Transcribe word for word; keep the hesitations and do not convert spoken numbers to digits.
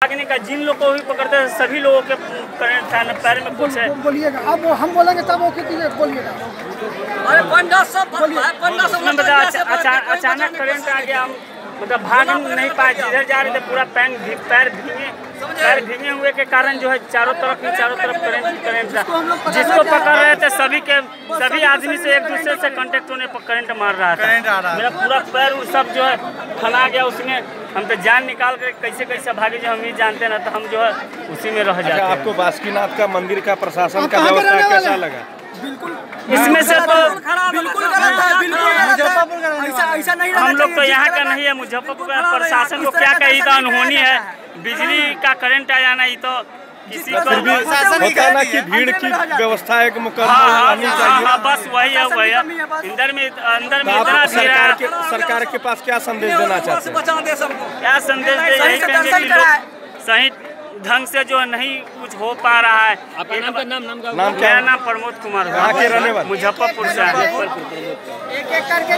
भागने का, जिन लोग को भी पकड़ते हैं सभी लोगों के करंट था, पैर में कुछ है। बोलिएगा अब हम बोलेंगे तब वो बोलिएगा। अचानक करंट आ गया, हम मतलब भाग नहीं पाए, जिधर जा रहे थे पूरा पैर पैर भीगे पैर भीगे हुए के कारण जो है चारों तरफ ही चारों तरफ करंट करंट था। जिसको पकड़ रहे थे सभी के सभी आदमी से एक दूसरे से कांटेक्ट होने पर करंट मार रहा था। मेरा पूरा पैर सब जो है फना गया, उसमें हम तो जान निकाल कर कैसे कैसे भागे, जो हम ही जानते ना, तो हम जो है उसी में रह जाते। आपको बासुकीनाथ का मंदिर का प्रशासन का व्यवस्था कैसा लगा? इसमें से तो बिल्कुल हम लोग तो यहाँ का नहीं है, मुजफ्फरपुर प्रशासन को क्या कही तो अनहोनी है। बिजली का करंट आ जाना ही तो किसी को भी होता ना कि भीड़ की व्यवस्था एक मुकम्मल होनी चाहिए। हाँ, बस वही है वही है अंदर में अंदर में इतना सरकार के सरकार के पास क्या संदेश देना चाहते हैं? क्या संदेश दे, यही कहेंगे कि लोग सही ढंग से जो नहीं कुछ हो पा रहा है। आपका नाम का नाम नाम का नाम क्या? मेरा नाम प्रमोद कुमार, कहाँ के रहने वाले? मुजफ्फरपुर से।